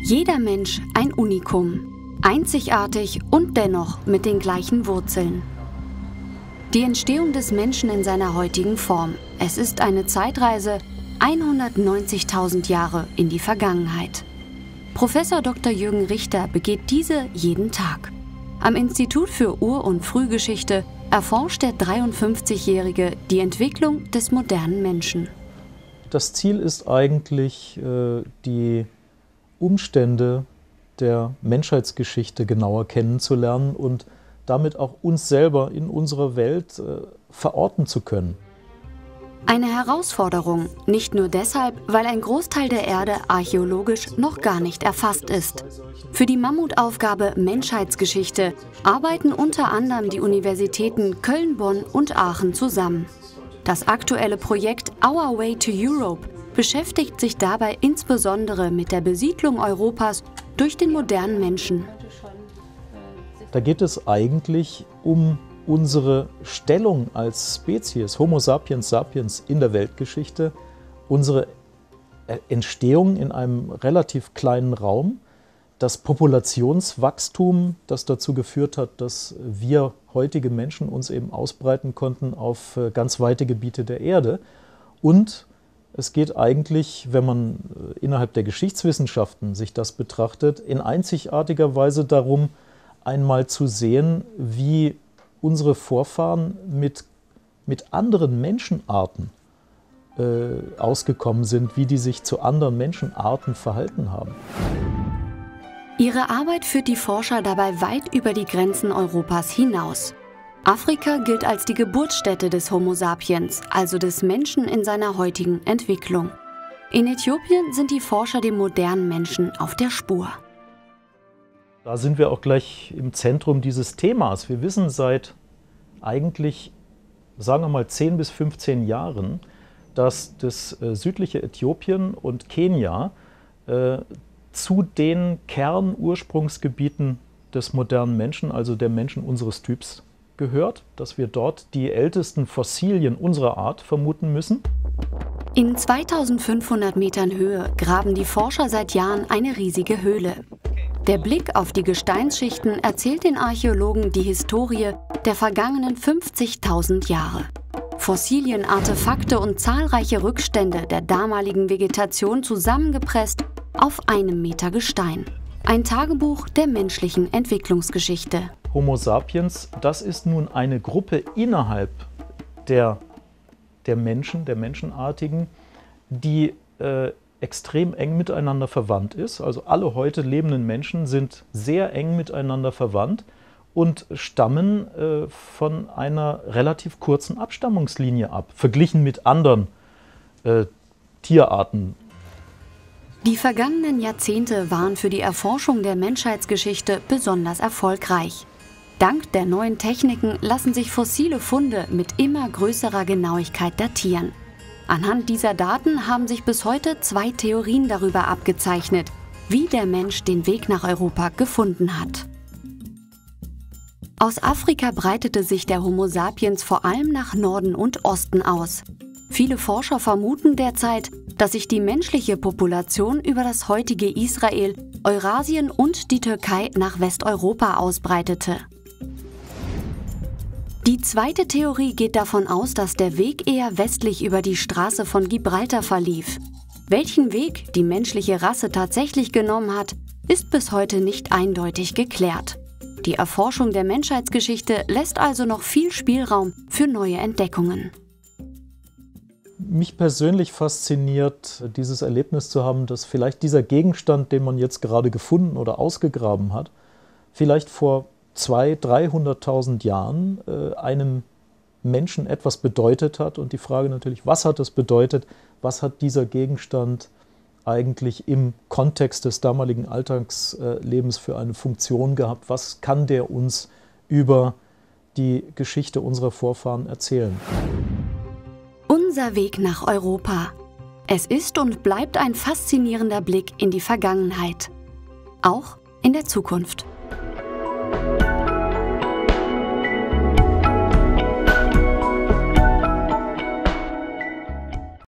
Jeder Mensch ein Unikum, einzigartig und dennoch mit den gleichen Wurzeln. Die Entstehung des Menschen in seiner heutigen Form. Es ist eine Zeitreise 190.000 Jahre in die Vergangenheit. Professor Dr. Jürgen Richter begeht diese jeden Tag. Am Institut für Ur- und Frühgeschichte erforscht der 53-Jährige die Entwicklung des modernen Menschen. Das Ziel ist eigentlich, die Umstände der Menschheitsgeschichte genauer kennenzulernen und damit auch uns selber in unserer Welt verorten zu können. Eine Herausforderung, nicht nur deshalb, weil ein Großteil der Erde archäologisch noch gar nicht erfasst ist. Für die Mammutaufgabe Menschheitsgeschichte arbeiten unter anderem die Universitäten Köln, Bonn und Aachen zusammen. Das aktuelle Projekt Our Way to Europe beschäftigt sich dabei insbesondere mit der Besiedlung Europas durch den modernen Menschen. Da geht es eigentlich um unsere Stellung als Spezies, Homo sapiens sapiens in der Weltgeschichte, unsere Entstehung in einem relativ kleinen Raum, das Populationswachstum, das dazu geführt hat, dass wir heutige Menschen uns eben ausbreiten konnten auf ganz weite Gebiete der Erde. Und es geht eigentlich, wenn man innerhalb der Geschichtswissenschaften sich das betrachtet, in einzigartiger Weise darum, einmal zu sehen, wie unsere Vorfahren mit anderen Menschenarten ausgekommen sind, wie die sich zu anderen Menschenarten verhalten haben. Ihre Arbeit führt die Forscher dabei weit über die Grenzen Europas hinaus. Afrika gilt als die Geburtsstätte des Homo sapiens, also des Menschen in seiner heutigen Entwicklung. In Äthiopien sind die Forscher dem modernen Menschen auf der Spur. Da sind wir auch gleich im Zentrum dieses Themas. Wir wissen seit eigentlich, sagen wir mal, 10 bis 15 Jahren, dass das südliche Äthiopien und Kenia zu den Kernursprungsgebieten des modernen Menschen, also der Menschen unseres Typs, gehört, dass wir dort die ältesten Fossilien unserer Art vermuten müssen. In 2500 Metern Höhe graben die Forscher seit Jahren eine riesige Höhle. Der Blick auf die Gesteinsschichten erzählt den Archäologen die Historie der vergangenen 50.000 Jahre. Fossilien, Artefakte und zahlreiche Rückstände der damaligen Vegetation zusammengepresst auf einem Meter Gestein. Ein Tagebuch der menschlichen Entwicklungsgeschichte. Homo sapiens, das ist nun eine Gruppe innerhalb der Menschen, der Menschenartigen, die extrem eng miteinander verwandt ist. Also alle heute lebenden Menschen sind sehr eng miteinander verwandt und stammen von einer relativ kurzen Abstammungslinie ab, verglichen mit anderen Tierarten. Die vergangenen Jahrzehnte waren für die Erforschung der Menschheitsgeschichte besonders erfolgreich. Dank der neuen Techniken lassen sich fossile Funde mit immer größerer Genauigkeit datieren. Anhand dieser Daten haben sich bis heute 2 Theorien darüber abgezeichnet, wie der Mensch den Weg nach Europa gefunden hat. Aus Afrika breitete sich der Homo sapiens vor allem nach Norden und Osten aus. Viele Forscher vermuten derzeit, dass sich die menschliche Population über das heutige Israel, Eurasien und die Türkei nach Westeuropa ausbreitete. Die zweite Theorie geht davon aus, dass der Weg eher westlich über die Straße von Gibraltar verlief. Welchen Weg die menschliche Rasse tatsächlich genommen hat, ist bis heute nicht eindeutig geklärt. Die Erforschung der Menschheitsgeschichte lässt also noch viel Spielraum für neue Entdeckungen. Mich persönlich fasziniert dieses Erlebnis zu haben, dass vielleicht dieser Gegenstand, den man jetzt gerade gefunden oder ausgegraben hat, vielleicht vor 200.000, 300.000 Jahren einem Menschen etwas bedeutet hat. Und die Frage natürlich, was hat es bedeutet? Was hat dieser Gegenstand eigentlich im Kontext des damaligen Alltagslebens für eine Funktion gehabt? Was kann der uns über die Geschichte unserer Vorfahren erzählen? Unser Weg nach Europa. Es ist und bleibt ein faszinierender Blick in die Vergangenheit. Auch in der Zukunft.